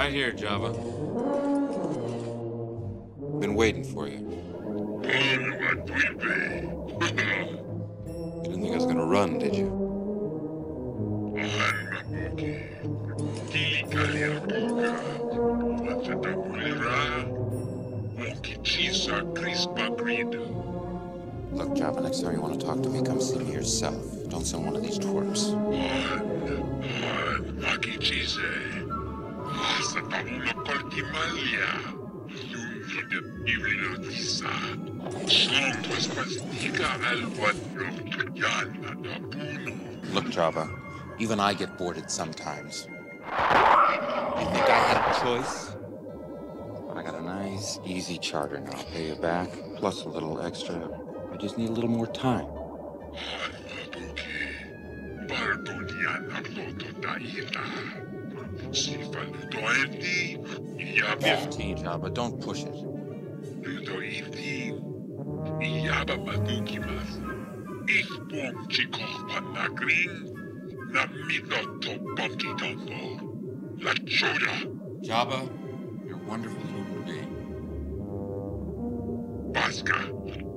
Right here, Jabba. Been waiting for you. You didn't think I was gonna run, did you? Look, Jabba, next time you want to talk to me, come see me yourself. Don't send one of these twerps. Look, Jabba, even I get boarded sometimes. You think I had a choice? But I got a nice, easy charter now. I'll pay you back, plus a little extra. I just need a little more time. Jabba, don't push it. Jabba, you're a wonderful human being.